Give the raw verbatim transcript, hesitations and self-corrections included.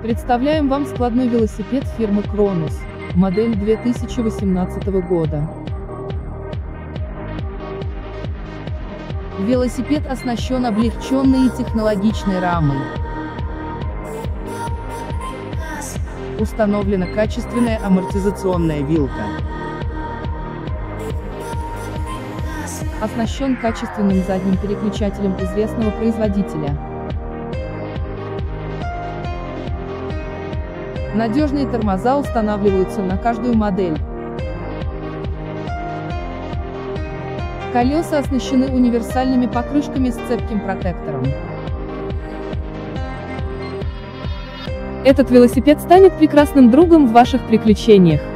Представляем вам складной велосипед фирмы Кронус, модель две тысячи восемнадцатого года. Велосипед оснащен облегченной и технологичной рамой. Установлена качественная амортизационная вилка. Оснащен качественным задним переключателем известного производителя. Надежные тормоза устанавливаются на каждую модель. Колеса оснащены универсальными покрышками с цепким протектором. Этот велосипед станет прекрасным другом в ваших приключениях.